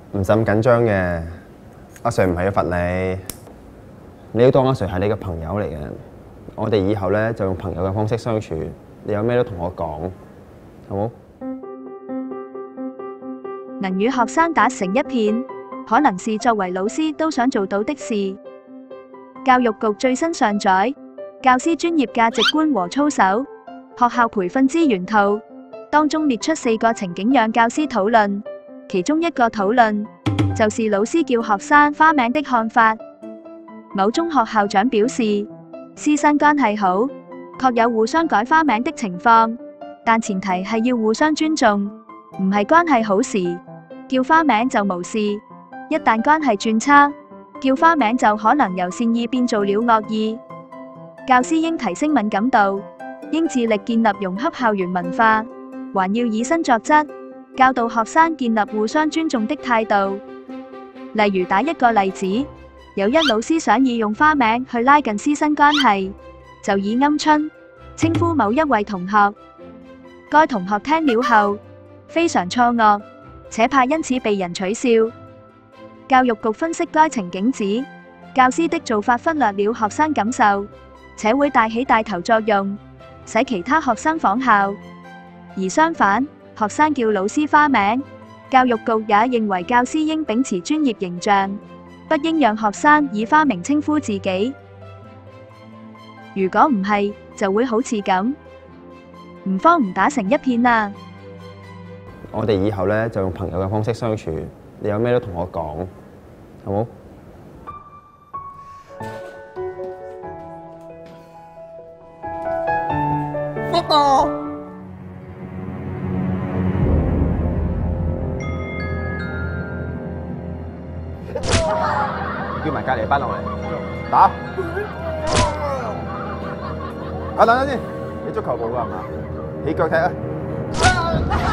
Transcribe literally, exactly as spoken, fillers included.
唔使咁緊張嘅，阿 Sir 唔係要罰你，你要當阿 Sir 係你嘅朋友嚟嘅。我哋以後咧就用朋友嘅方式相處，你有咩都同我講，好冇？ 能與學生打成一片，可能是作為老師都想做到的事。教育局最新上載教師專業價值觀和操守學校培訓資源套，當中列出四個情景讓教師討論，其中一個討論就是老師叫學生花名的看法。某中學校長表示，師生關係好，確有互相改花名的情況，但前提係要互相尊重，唔係關係好時叫花名就無事，一旦關係轉差，叫花名就可能由善意變做了惡意。教師應提升敏感度，應致力建立融洽校園文化，還要以身作則，教導學生建立互相尊重的態度。例如打一個例子，有一老師想以用花名去拉近師生關係，就以鵪鶉稱呼某一位同學。該同學聽了後非常錯愕，且怕因此被人取笑。教育局分析該情景指，教師的做法忽略了學生感受，且會帶起帶頭作用，使其他學生仿效。而相反，學生叫老師花名，教育局也認為教師應秉持專業形象，不應讓學生以花名稱呼自己。如果唔係，就會好似咁，唔慌唔打成一片啊！ 我哋以後咧就用朋友嘅方式相處，你有咩都同我講，好冇？ 福哥， 叫埋隔離班落嚟打。啊，等陣先，你足球部㗎係嘛？起腳踢啊！